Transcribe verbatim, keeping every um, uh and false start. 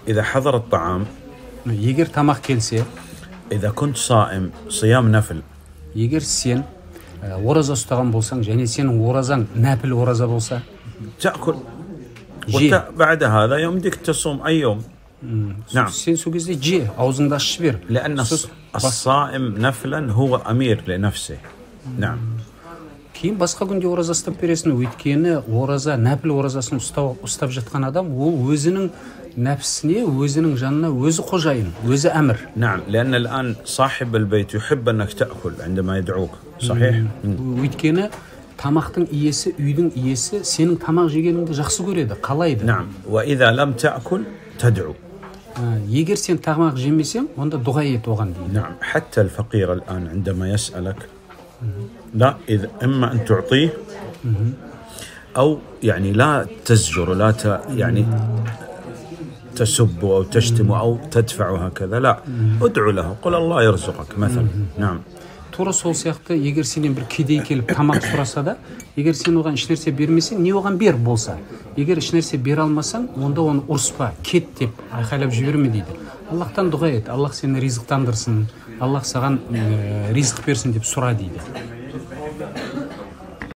إذا حضر الطعام، егер тамақ келсе, إذا كنت صائم صيام نفل، егер сен ораза ұстаған болсаң және сенің оразаң нәпіл ораза болса, تأكل. جي. وبعد هذا يمديك تصوم أي يوم. نعم. сен сол кезде же, аузыңды ашып бер. لأن الصائم نفلا هو أمير لنفسه. نعم. Кейін басқа күнде ораза ұстап бересің, өйткені ораза, нәпіл оразасын ұстап, ұстап жатқан адам, ол өзінің нәпсіне, өзінің жанына өзі қожайын, өзі әмір. نعم. لأن الآن صاحب البيت يحب أنك تأكل عندما يدعوك. صحيح. өйткені тамақтың иесі, үйдің иесі сенің тамақ жегеніңді жақсы көреді, қалайды. نعم. وإذا لم تأكل تدعو. егер сен тамақ жемесең, онда дұға ет оған дейді. نعم. حتى الفقير الآن عندما يسألك، لا، إذا إما أن تعطيه أو يعني لا تزجر، لا ت يعني تسب أو تشتم أو تدفع هكذا، لا، ادعو له، قل الله يرزقك مثلا. نعم. тура сол сияқты, егер сенен бір кедей келіп тамақ сұраса да, егер сен оған ешнәрсе бермесең, не оған бер болса, егер ешнәрсе бере алмасаң, онда оны ұрыспа, кет деп айқайлап жіберме дейді. Аллахтан дұға ет, Аллах сені ризықтандырсын, Аллах саған ризық берсін деп сұра дейді.